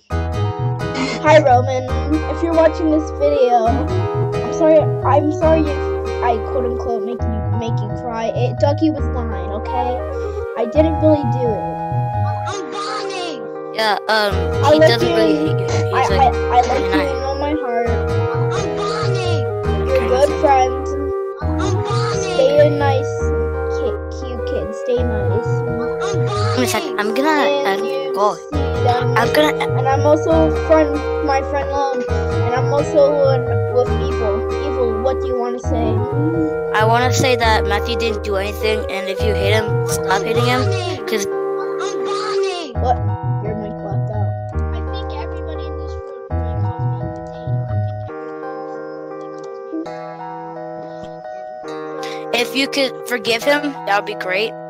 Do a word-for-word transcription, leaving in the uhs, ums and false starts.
Hi Roman, if you're watching this video, I'm sorry. I'm sorry if I quote unquote make you make you cry. It, Ducky was lying, okay? I didn't really do it. I'm bonding. Yeah, um, I he like doesn't you. really hate you. He's I, like, I, I like you in all my heart. I'm bonding. You're a good friend. I'm bonding. Stay a nice, cute kid. Stay nice. I'm bonding. a second, I'm gonna And end you call. see them. I'm gonna. And I'm also friend, my friend Lone, and I'm also uh, with Evil. Evil, what do you want to say? I want to say that Matthew didn't do anything, and if you hate him, stop hating him, because I'm bonding. What? Your mic blacked out. I think everybody in this room calls me potato. I think everybody calls me if you could forgive him, that would be great.